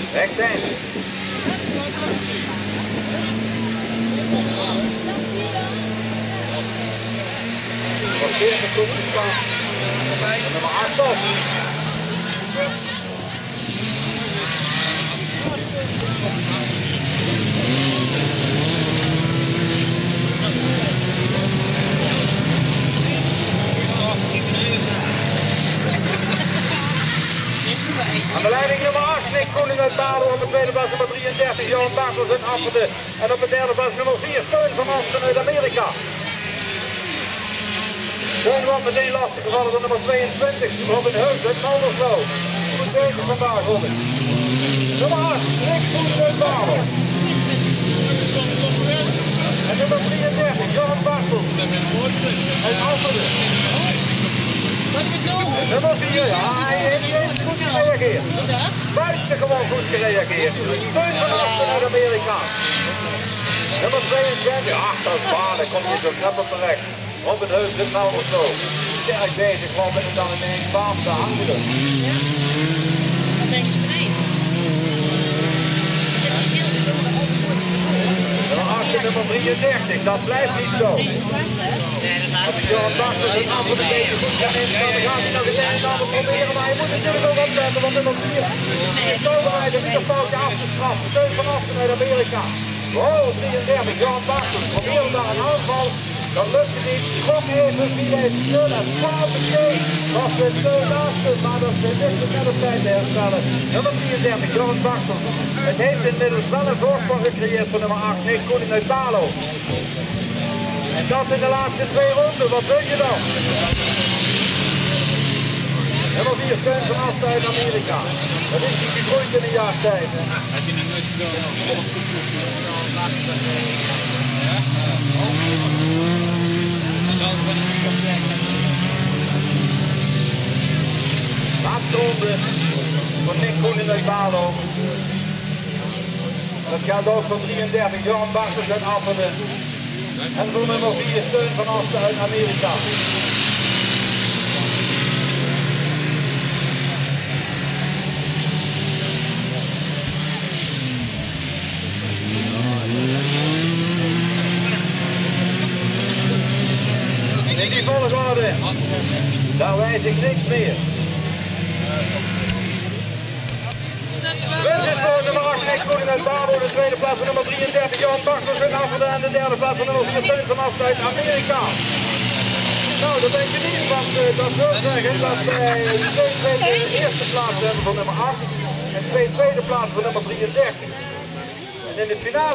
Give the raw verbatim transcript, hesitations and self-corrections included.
Rechts zijn. Nog veertig seconden staan. Nummer acht op. Aan de leiding nummer acht, Nick Koeling uit Balen. Op de tweede plaats nummer drieëndertig, Johan Bartels uit Appelde. En op de derde plaats nummer vier, Steun van Asten uit Amerika. Steun wordt meteen lastig gevallen door nummer tweeëntwintig, Robin Heus uit Malderslo. Goed bezig vandaag, Robin. Nummer acht, Nick Koeling uit Balen. En nummer drieëndertig, Johan Bartels uit Appelde. Nummer vier, ja, hij heeft goed gereageerd. Buitengewoon goed gereageerd. Steun van Asten uit Amerika. Nummer tweeëntwintig, achter het banen, komt hij zo knap op terecht. Robin Heus zit nou nog zo. Sterk bezig, want ben ik dan in één baan te hangen. Ja, dan ben ik beneden. Nummer drieëndertig, dat blijft niet zo. Als ik Johan Bartels die af en een beetje goed kan instaan, dan gaat hij nog eens een ander proberen, maar hij moet natuurlijk ook opletten, want nummer vier is overheid een middenfoutje afgestraft. Steun van Asten uit Amerika. Wow, drieëndertig, Johan Bartels probeerde daar een aanval. Dat lukte niet, schrok even via het snel en twaalfde keer was het steun naast hem, maar dat is net net op tijd te herstellen. Nummer drieëndertig, Johan Bartels. Het heeft inmiddels wel een voorsprong gecreëerd voor nummer acht, Nick Koeling uit Balo. En dat in de laatste twee ronden, wat wil je dan? Nummer vier, Steun van Asten uit Amerika. Dat is niet gegroeid in een jaar tijd. Heb je nog nooit gedaan als je op de koers laatste ronde voor Nick Koeling uit Balo. Dat gaat ook voor drieëndertig, Johan Bartels uit Appelde. En voor nummer vier, Steun van Asten uit Amerika. In die volgorde, daar wijs ik niks meer. Dit is voor nummer acht, Nick Koeling uit Balo, de tweede plaats voor nummer drieëndertig, Johan Bartels uit Appelde en de derde plaats voor nummer vier, Steun van Asten uit Amerika. Nou, dat ben ik benieuwd, want uh, dat wil zeggen dat wij twee tweede de eerste plaats hebben voor nummer acht en twee tweede plaats voor nummer drieëndertig. En in de finale